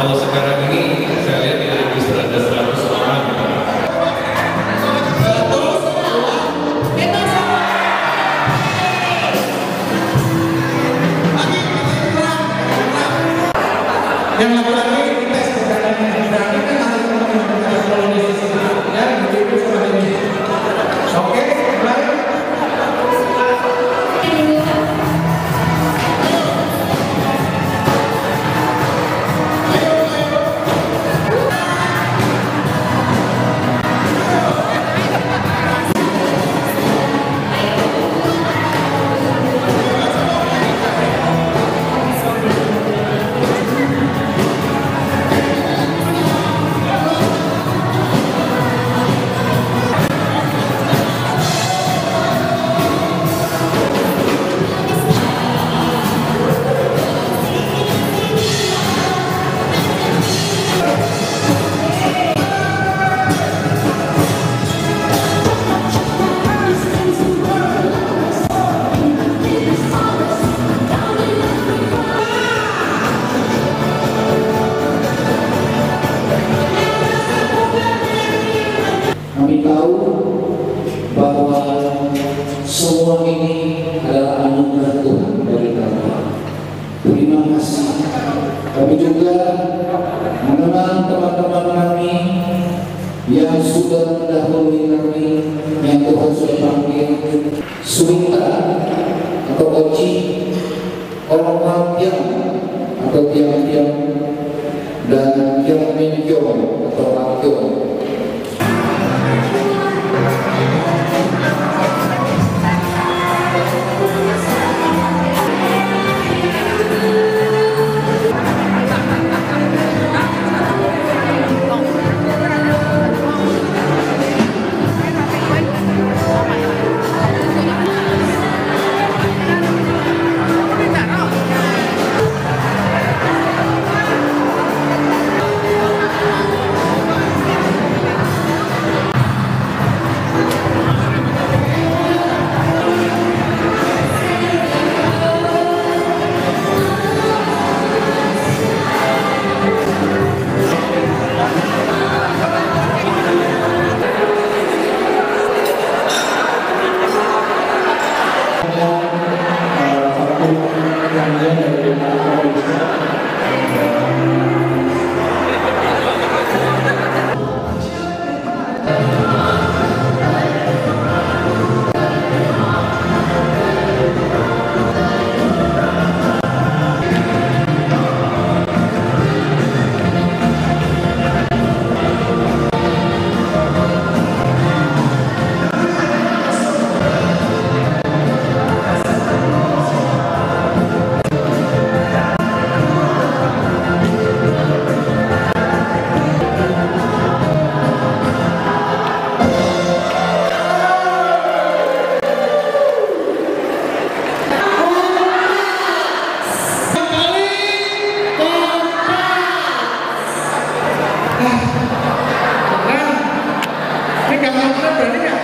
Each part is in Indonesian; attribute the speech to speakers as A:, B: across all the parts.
A: Kalau sekarang ini saya lihat di register ada 100 orang.
B: Yang laki-laki tes keberanian berani kan harus menggunakan polisi ya begitu seperti ini. Oke, mulai. Kami tahu bahwa semua ini adalah anugerah Tuhan dari kami. Terima kasih. Kami juga mengenal teman-teman kami yang sudah mendahului kami, yang Tuhan sudah panggil, Suwita atau Oci, orang Tiang atau Tiang-Tiang, dan Yang Minjong atau Rakyong.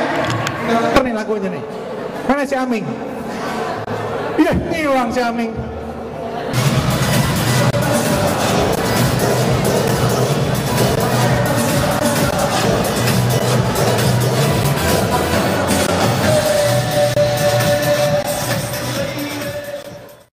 B: Nih lagunya nih. Mana si Aming? Iya, hilang si Aming.